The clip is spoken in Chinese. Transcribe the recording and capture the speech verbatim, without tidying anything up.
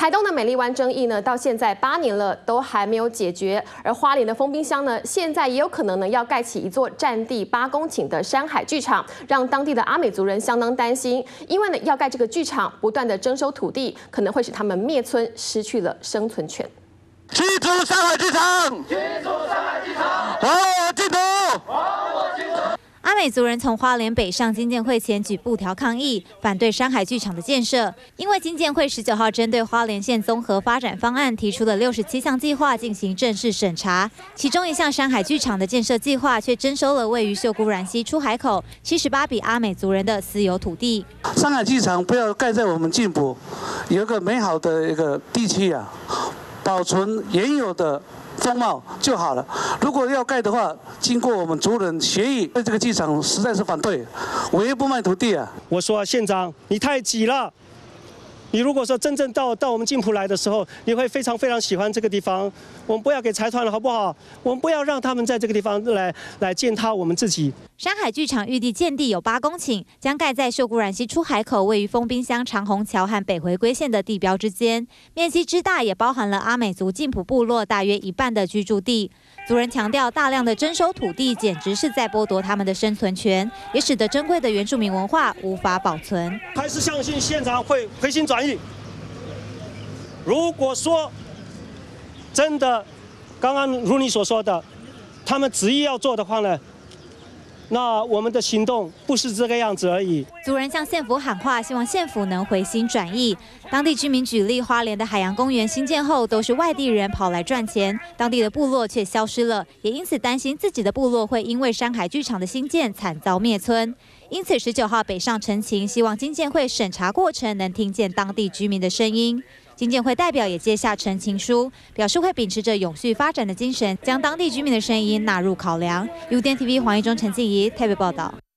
台东的美丽湾争议呢，到现在八年了都还没有解决。而花莲的丰滨乡呢，现在也有可能呢要盖起一座占地八公顷的山海剧场，让当地的阿美族人相当担心。因为呢要盖这个剧场，不断的征收土地，可能会使他们灭村，失去了生存权。 驱逐山海剧场！驱逐山海剧场！还我净土！还我净土！ 阿美族人从花莲北上经建会前举布条抗议，反对山海剧场的建设。因为经建会十九号针对花莲县综合发展方案提出了六十七项计划进行正式审查，其中一项山海剧场的建设计划却征收了位于秀姑峦溪出海口七十八笔阿美族人的私有土地。 山海剧场不要盖在我们进埔，有一个美好的一个地区啊，保存原有的 风貌就好了。如果要盖的话，经过我们族人协议，对这个剧场实在是反对，我也不卖土地啊。 我说县长，你太挤了。你如果说真正到到我们进埔来的时候，你会非常非常喜欢这个地方。我们不要给财团了，好不好？我们不要让他们在这个地方来来践踏我们自己。 山海剧场预地建地有八公顷，将盖在秀姑峦溪出海口，位于丰滨乡长虹桥和北回归线的地标之间，面积之大也包含了阿美族进埔部落大约一半的居住地。族人强调，大量的征收土地简直是在剥夺他们的生存权，也使得珍贵的原住民文化无法保存。 还是相信县长会回心转意。如果说真的，刚刚如你所说的，他们执意要做的话呢？ 那我们的行动不是这个样子而已。 族人向县府喊话，希望县府能回心转意。当地居民举例，花莲的海洋公园新建后，都是外地人跑来赚钱，当地的部落却消失了，也因此担心自己的部落会因为山海剧场的兴建惨遭灭村。因此，十九号北上陈情，希望经建会审查过程能听见当地居民的声音。 经建会代表也接下陈情书，表示会秉持着永续发展的精神，将当地居民的声音纳入考量。U D N T V 黄一中、陈静怡台北报道。